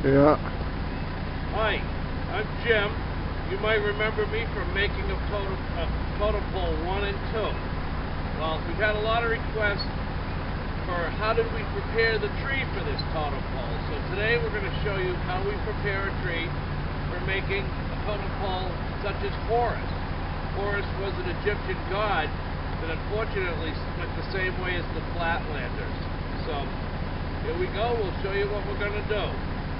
Yeah. Hi, I'm Jim. You might remember me from making a totem pole 1 and 2. Well, we've had a lot of requests for how did we prepare the tree for this totem pole. So today we're going to show you how we prepare a tree for making a totem pole such as Horus. Horus was an Egyptian god that unfortunately went the same way as the Flatlanders. So here we go. We'll show you what we're going to do.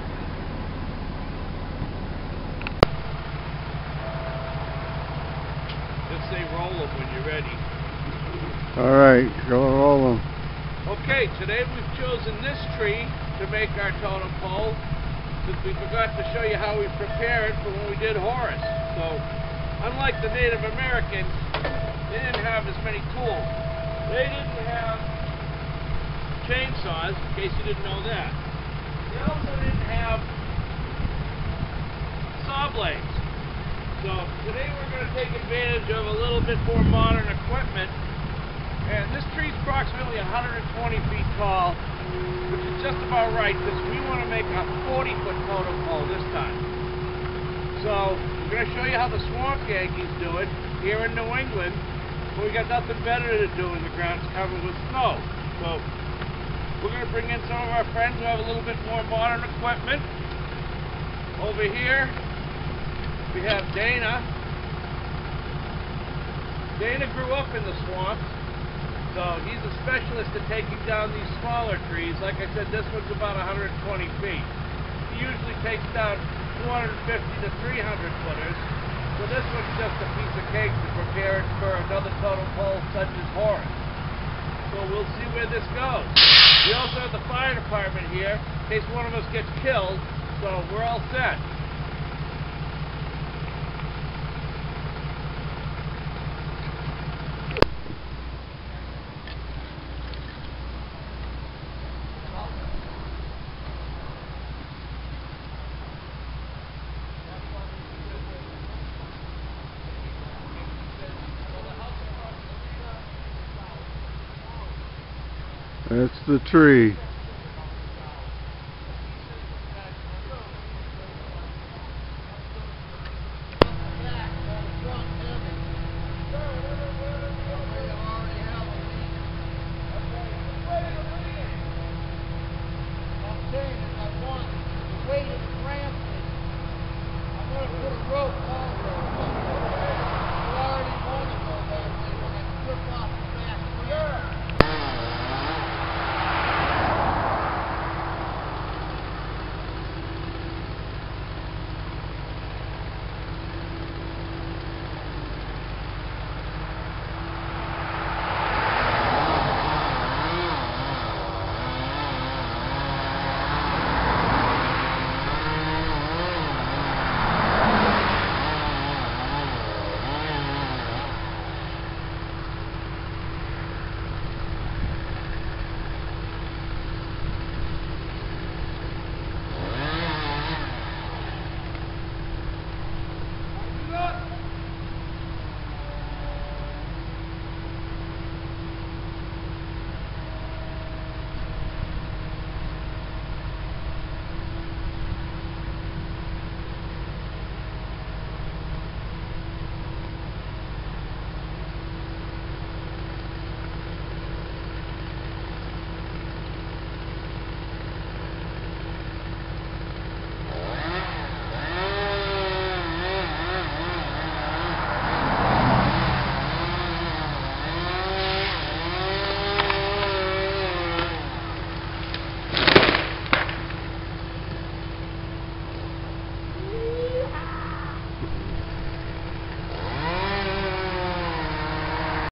Just say roll them when you're ready. Alright, go roll them. Okay, today we've chosen this tree to make our totem pole, because we forgot to show you how we prepare it for when we did Horus. So, unlike the Native Americans, they didn't have as many tools. They didn't have chainsaws, in case you didn't know that. They also didn't have saw blades. So today we're going to take advantage of a little bit more modern equipment. And this tree is approximately 120 feet tall, which is just about right because we want to make a 40-foot totem pole this time. So we're going to show you how the swamp Yankees do it here in New England. But we got nothing better to do when the ground's covered with snow. So we're going to bring in some of our friends who have a little bit more modern equipment. Over here we have Dana. Dana grew up in the swamps, so he's a specialist at taking down these smaller trees. Like I said, this one's about 120 feet. He usually takes down 250 to 300 footers, so this one's just a piece of cake to prepare it for another totem pole such as Horus. So we'll see where this goes. We also have the fire department here in case one of us gets killed, so we're all set. That's the tree.